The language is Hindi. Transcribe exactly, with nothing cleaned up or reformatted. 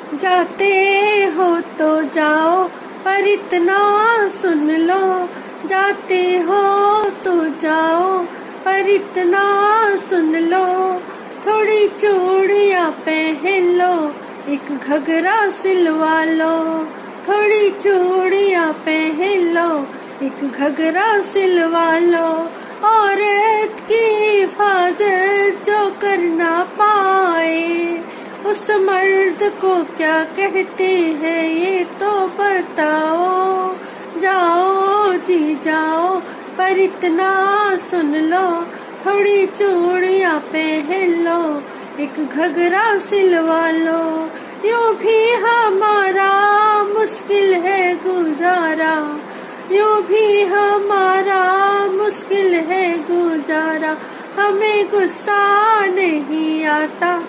जाते हो तो जाओ पर इतना सुन लो, जाते हो तो जाओ पर इतना सुन लो, थोड़ी चूड़ियाँ पहन लो, एक घघरा सिलवा लो, थोड़ी चूड़ियाँ पहन लो, एक घघरा सिलवा लो। औरत की हिफाजत जो कर ना पाए, उस मर्द को क्या कहते हैं ये तो बताओ। जाओ जी जाओ पर इतना सुन लो, थोड़ी चूड़ियाँ पहन लो, एक घघरा सिलवा लो। यूं भी हमारा मुश्किल है गुजारा, यूं भी हमारा मुश्किल है गुजारा, हमें गुस्सा नहीं आता